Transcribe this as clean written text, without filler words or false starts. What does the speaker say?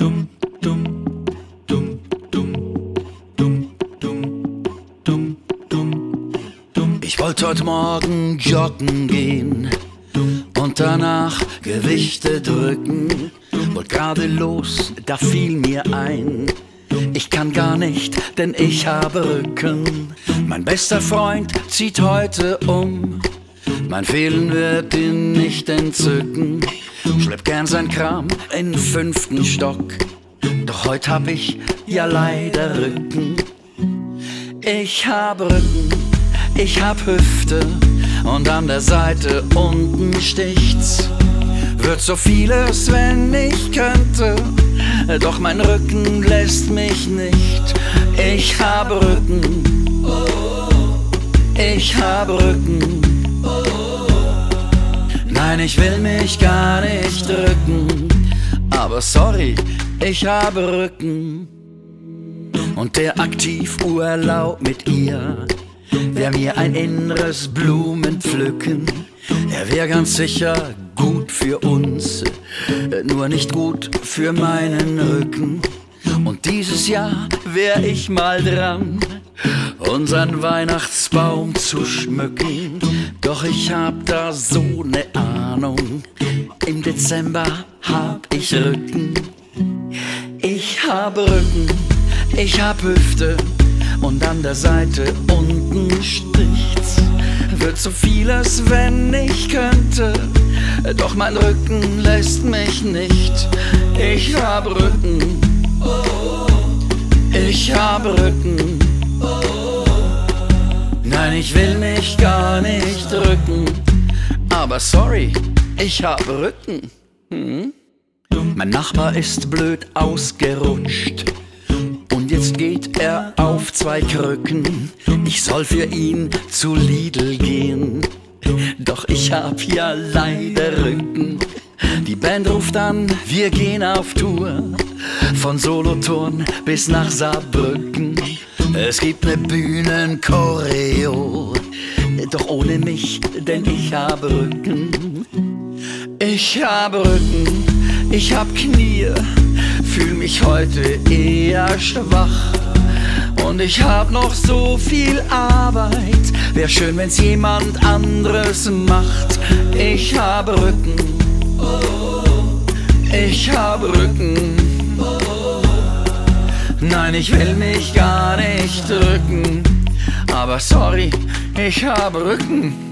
Dumm, dumm, dumm, dumm, dumm, dumm, dumm, dumm, dumm. Ich wollte heute Morgen joggen gehen und danach Gewichte drücken. Wollte gerade los, da fiel mir ein, ich kann gar nicht, denn ich habe Rücken. Mein bester Freund zieht heute um, mein Fehlen wird ihn nicht entzücken. Schleppt gern sein Kram in 5. Stock, doch heute hab ich ja leider Rücken. Ich hab Rücken, ich hab Hüfte und an der Seite unten sticht's. Würd so vieles, wenn ich könnte, doch mein Rücken lässt mich nicht. Ich hab Rücken, ich hab Rücken. Nein, ich will mich gar nicht drücken, aber sorry, ich habe Rücken. Und der Aktivurlaub mit ihr wär mir ein inneres Blumenpflücken. Er wär ganz sicher gut für uns, nur nicht gut für meinen Rücken. Und dieses Jahr wär ich mal dran, unseren Weihnachtsbaum zu schmücken. Doch ich hab da so ne Ahnung, im Dezember hab ich Rücken. Ich hab Rücken, ich hab Hüfte und an der Seite unten sticht's. Wird so vieles, wenn ich könnte, doch mein Rücken lässt mich nicht. Ich hab Rücken, ich hab Rücken. Nein, ich will mich gar nicht drücken, aber sorry, ich hab Rücken. Mein Nachbar ist blöd ausgerutscht und jetzt geht er auf 2 Krücken. Ich soll für ihn zu Lidl gehen, doch ich hab ja leider Rücken. Die Band ruft an, wir gehen auf Tour, von Solothurn bis nach Saarbrücken. Es gibt ne Bühnenchoreo, doch ohne mich, denn ich hab Rücken. Ich hab Rücken, ich hab Knie, fühl mich heute eher schwach. Und ich hab noch so viel Arbeit, wär schön, wenn's jemand anderes macht. Ich hab Rücken, ich hab Rücken. Nein, ich will mich gar nicht drücken, aber sorry, ich hab Rücken.